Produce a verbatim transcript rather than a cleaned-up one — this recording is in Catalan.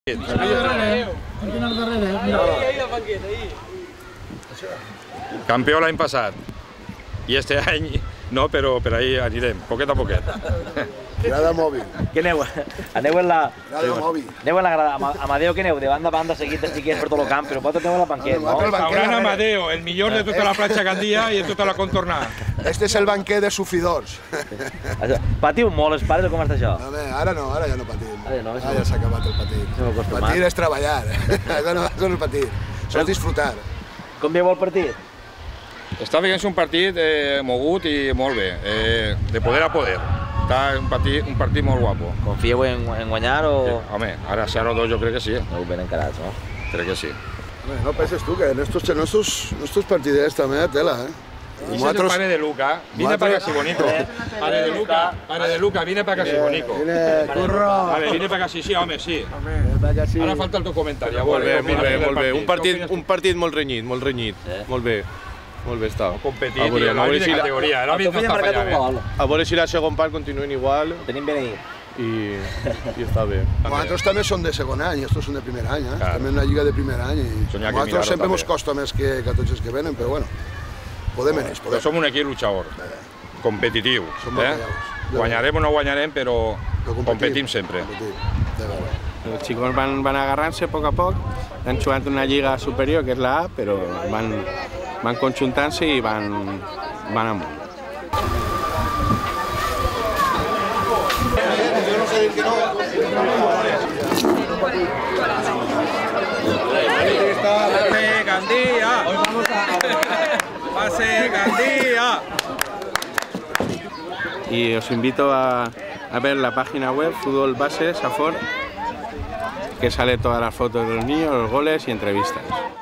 Campió l'any passat i este any no, però per ahí anirem, poquet a poquet. Grada mòbil. Què aneu? Aneu en la... Grada mòbil. Aneu en la grada. Amadeo, què aneu? De banda a banda, seguint de xiquets per tot el camp, però vosaltres aneu a la banquet, no? Restaurant Amadeo, el millor de tota la platja Gandia i de tota la contornada. Este és el banquet de sufidors. Patiu molt els pares o com està això? Home, ara no, ara ja no patim. Ara no, Ara ja s'ha acabat el patir. Patir és treballar, això no és patir, això és disfrutar. Com veieu el partit? Està veient un partit eh, mogut i molt bé, eh, de poder a poder. Està un partit, un partit molt guapo. Confieu en, en guanyar o...? Sí, home, ara zero dos jo crec que sí. Aneu ben encarats, no? Crec que sí. Home, no penses tu que en estos, en estos, en estos partiders també tela, eh? Ese es el padre de Luca. Viene para casi bonito. Padre de Luca, padre de Luca, viene para casi bonito. Viene curro. Vale, viene para casi sí, home, sí. Sí. Ara falta el teu comentari. Molt bé, molt bé, molt bé. Un partit, un partit molt renyit, molt renyit. Molt bé. Molt bé està. Competit i l'àrbit de categoria. L'àrbit no està fallant. A veure si la segon part continuen igual. Ho tenim ben ahir. I, i està bé. Nosaltres també som de segon any, estos són de primer any, eh? Estem en una lliga de primer any i nosaltres sempre ens costa més que a tots els que venen, però bueno, podem en ells, podem. Som un equip luchador, competitiu. Guanyarem o no guanyarem, però competim sempre. Els xicos van, van agarrant-se a poc a poc, han jugat una lliga superior, que és la A, però van, van conjuntant-se i van, van amunt. ¡Pase Gandía! ¡Pase Gandía! Y os invito a, a ver la página web Fútbol Base Safor, que sale todas las fotos de los niños, los goles y entrevistas.